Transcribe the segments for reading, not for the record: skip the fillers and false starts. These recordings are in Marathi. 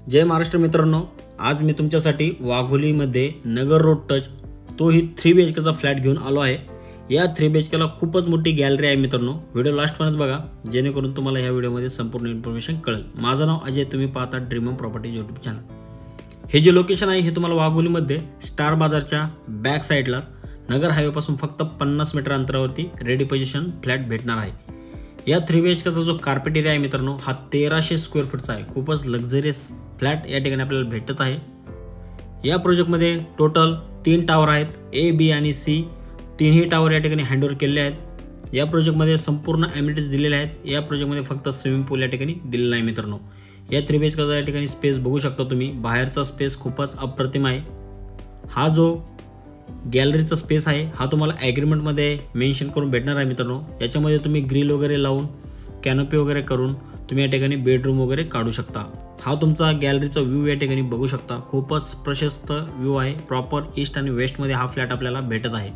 जय महाराष्ट्र मित्रांनो, आज मी तुमच्यासाठी वाघोलीमध्ये नगर रोड टच तोही 3 BHKचा फ्लॅट घेऊन आलो आहे। या 3 BHKला खूपच मोठी गॅलरी आहे मित्रांनो। व्हिडिओ लास्टपर्यंत बघा जेणेकरून तुम्हाला या व्हिडिओमध्ये संपूर्ण इन्फॉर्मेशन कळेल। माझं नाव अजय, तुम्ही पाहता dream home property YouTube channel. हे जे लोकेशन आहे हे तुम्हाला वाघोलीमध्ये स्टार बाजारच्या बॅक साइडला नगर हायवे पासून फक्त 50 मीटर अंतरावरती रेडी पोझिशन फ्लॅट भेटणार आहे। या 3 BHKचा जो कार्पेट एरिया आहे मित्रांनो हा 1300 स्क्वेअर फूटचा आहे। खूपच लक्झरियस फ्लॅट या ठिकाणी आपल्याला भेटत आहे। या प्रोजेक्टमध्ये टोटल 3 टावर आहेत, ए बी आणि सी। तीनही टावर या ठिकाणी हँडओव्हर केलेले आहेत। या प्रोजेक्टमध्ये संपूर्ण ॲम्युनिटीज दिलेले आहेत। या प्रोजेक्टमध्ये फक्त स्विमिंग पूल या ठिकाणी दिलेला आहे मित्रांनो। या 3 BHKचा या ठिकाणी स्पेस बघू शकता तुम्ही, बाहेरचा स्पेस खूपच अप्रतिम आहे। हा जो गॅलरीचा स्पेस आहे हा तुम्हाला ॲग्रीमेंटमध्ये मेन्शन करून भेटणार आहे मित्रांनो। याच्यामध्ये तुम्ही ग्रिल वगैरे लावून कॅनोपी वगैरे करून तुम्ही या ठिकाणी बेडरूम वगैरे काढू शकता। हा तुमचा गॅलरीचा व्ह्यू या ठिकाणी बघू शकता, खूपच प्रशस्त व्ह्यू आहे। प्रॉपर ईस्ट आणि वेस्टमध्ये हा फ्लॅट आपल्याला भेटत आहे।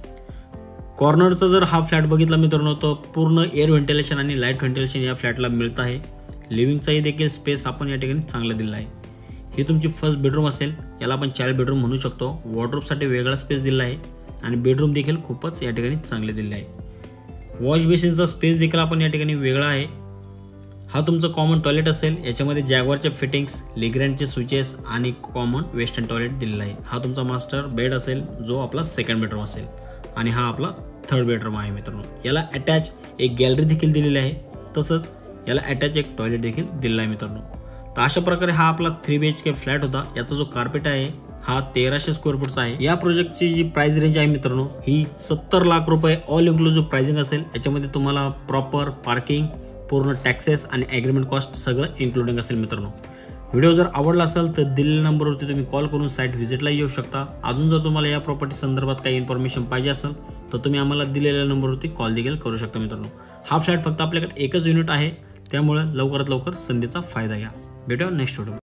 कॉर्नरचा जर हा फ्लॅट बघितला मित्रांनो तर पूर्ण एअर व्हेंटिलेशन आणि लाईट व्हेंटिलेशन या फ्लॅटला मिळत आहे। लिव्हिंगचाही देखील स्पेस आपण या ठिकाणी चांगला दिला आहे। ही तुमची फर्स्ट बेडरूम असेल, याला आपण चाइल्ड बेडरूम म्हणू शकतो। वॉर्डरोबसाठी वेगळा स्पेस दिला आहे आणि बेडरूम देखील खूपच या ठिकाणी चांगले दिले आहे। वॉश बेसिनचा स्पेस देखील आपण या ठिकाणी वेगळा आहे। हा तुमचा कॉमन टॉयलेट असेल, याच्यामध्ये जॅग्वारचे फिटिंग्स, लिग्रँडचे स्विचेस आणि कॉमन वेस्टर्न टॉयलेट दिलेला आहे। हा तुमचा मास्टर बेड असेल जो आपला सेकंड बेडरूम असेल आणि हा आपला थर्ड बेडरूम आहे मित्रांनो। याला अटॅच एक गॅलरी देखील दिलेली आहे, तसंच याला अटॅच एक टॉयलेट देखील दिलेला आहे मित्रांनो। तर अशा प्रकारे हा आपला 3 BHK फ्लॅट होता। याचा जो कार्पेट आहे हा 1300 स्क्वेअर फूटचा आहे। या प्रोजेक्टची जी प्राइस रेंज आहे मित्रांनो ही 70 लाख रुपये ऑल इन्क्लुसिव्ह प्राइसिंग असेल। याच्यामध्ये तुम्हाला प्रॉपर पार्किंग, पूर्ण टॅक्सेस आणि ॲग्रीमेंट कॉस्ट सगळं इन्क्लुडिंग असेल मित्रांनो। व्हिडिओ जर आवडला असेल तर दिलेल्या नंबरवरती तुम्ही कॉल करून साईट व्हिजिटला येऊ शकता। अजून जर तुम्हाला या प्रॉपर्टी संदर्भात काही इन्फॉर्मेशन पाहिजे असेल तर तुम्ही आम्हाला दिलेल्या नंबरवरती कॉल देखील करू शकता मित्रांनो। हा फ्लॅट फक्त आपल्याकडे एकच युनिट आहे, त्यामुळे लवकरात लवकर संधीचा फायदा घ्या। भेटूया नेक्स्ट व्हिडिओ।